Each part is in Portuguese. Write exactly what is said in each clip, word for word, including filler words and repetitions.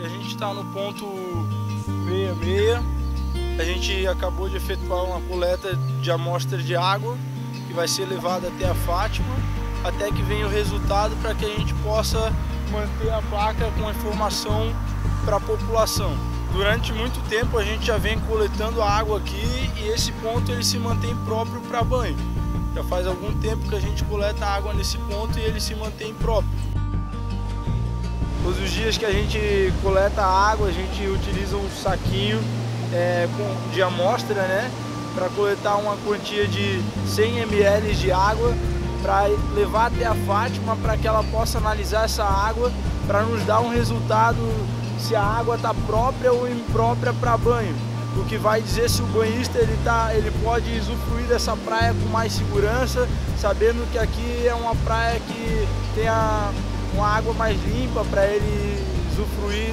gente está no ponto sessenta e seis. A gente acabou de efetuar uma coleta de amostra de água que vai ser levada até a Fátima, até que venha o resultado para que a gente possa manter a placa com a informação para a população. Durante muito tempo a gente já vem coletando a água aqui e esse ponto ele se mantém próprio para banho. Já faz algum tempo que a gente coleta água nesse ponto e ele se mantém próprio. Todos os dias que a gente coleta água, a gente utiliza um saquinho é, com, de amostra, né, para coletar uma quantia de cem mililitros de água para levar até a Fátima para que ela possa analisar essa água para nos dar um resultado se a água está própria ou imprópria para banho, o que vai dizer se o banhista ele, tá, ele pode usufruir dessa praia com mais segurança, sabendo que aqui é uma praia que tem a, uma água mais limpa para ele usufruir.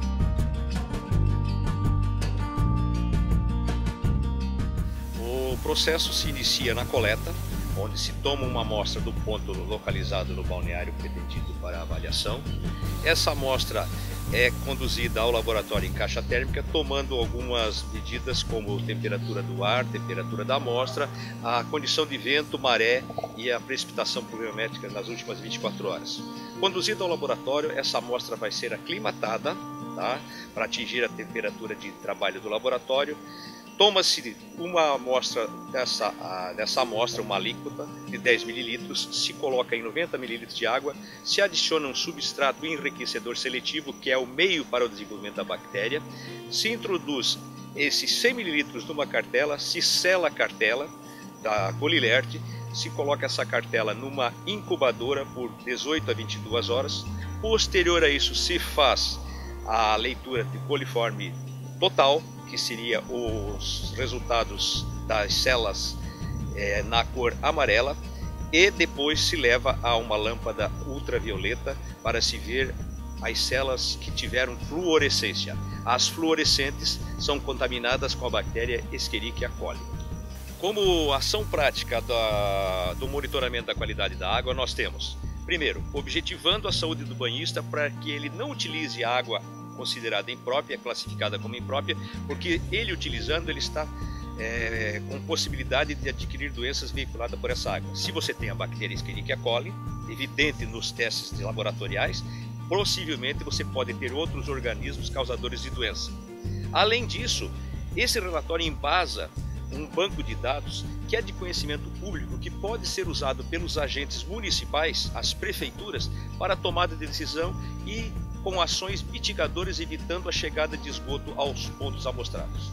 O processo se inicia na coleta, onde se toma uma amostra do ponto localizado no balneário pretendido para avaliação. Essa amostra é conduzida ao laboratório em caixa térmica, tomando algumas medidas como temperatura do ar, temperatura da amostra, a condição de vento, maré e a precipitação pluviométrica nas últimas vinte e quatro horas. Conduzida ao laboratório, essa amostra vai ser aclimatada, tá, para atingir a temperatura de trabalho do laboratório. Toma-se uma amostra dessa, dessa amostra, uma alíquota de dez mililitros, se coloca em noventa mililitros de água, se adiciona um substrato enriquecedor seletivo, que é o meio para o desenvolvimento da bactéria, se introduz esses cem mililitros numa cartela, se sela a cartela da Colilerte, se coloca essa cartela numa incubadora por dezoito a vinte e duas horas, posterior a isso se faz a leitura de coliforme total, que seria os resultados das células é, na cor amarela, e depois se leva a uma lâmpada ultravioleta para se ver as células que tiveram fluorescência. As fluorescentes são contaminadas com a bactéria Escherichia coli. Como ação prática da, do monitoramento da qualidade da água, nós temos, primeiro, objetivando a saúde do banhista para que ele não utilize água considerada imprópria, classificada como imprópria, porque ele utilizando, ele está é, com possibilidade de adquirir doenças veiculadas por essa água. Se você tem a bactéria Escherichia coli, evidente nos testes laboratoriais, possivelmente você pode ter outros organismos causadores de doença. Além disso, esse relatório embasa um banco de dados que é de conhecimento público, que pode ser usado pelos agentes municipais, as prefeituras, para a tomada de decisão e com ações mitigadoras, evitando a chegada de esgoto aos pontos amostrados.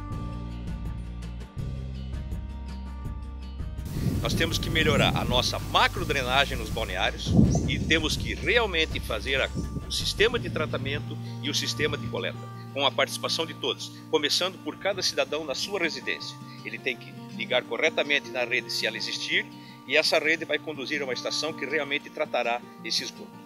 Nós temos que melhorar a nossa macrodrenagem nos balneários e temos que realmente fazer a, o sistema de tratamento e o sistema de coleta, com a participação de todos, começando por cada cidadão na sua residência. Ele tem que ligar corretamente na rede se ela existir, e essa rede vai conduzir a uma estação que realmente tratará esse esgoto.